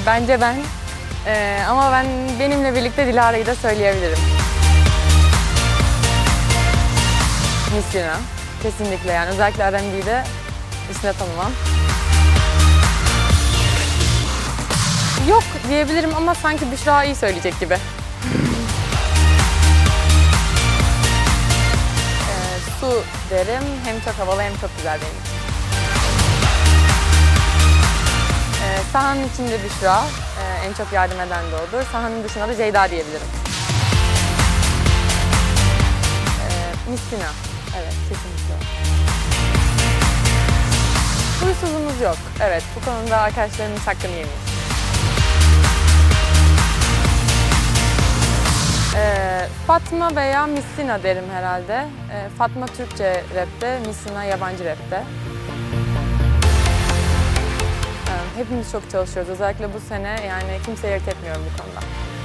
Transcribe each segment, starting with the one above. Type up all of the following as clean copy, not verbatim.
Bence ben. Ama benimle birlikte Dilara'yı da söyleyebilirim. Miss Lina. Kesinlikle yani. Özellikle R&B'de üstüne tanımam. Yok diyebilirim ama sanki Büşra iyi söyleyecek gibi. Su derim. Hem çok havalı hem çok güzel benim için. Sahanın içinde Büşra. En çok yardım eden de odur. Sahanın dışında da Ceyda diyebilirim. Miss Lina. Evet, kesinlikle. Huysuzluğumuz yok. Evet, bu konuda arkadaşlarımın hakkını yemeyiz. Fatma veya Miss Lina derim herhalde. Fatma Türkçe rapte, Miss Lina yabancı rapte. Hepimiz çok çalışıyoruz. Özellikle bu sene yani kimseyi ayırt etmiyorum bu konuda.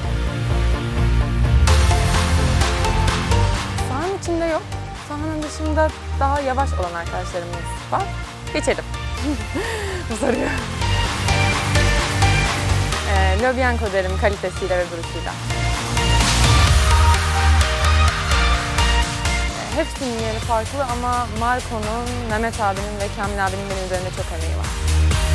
Sahanın içinde yok. Sahanın dışında daha yavaş olan arkadaşlarımız var. Geçelim. Bu soruyu. Lobyanko derim kalitesiyle ve duruşuyla. Hepsinin yeri farklı ama Marco'nun, Mehmet abinin ve Kamil abinin benim üzerinde çok emeği var.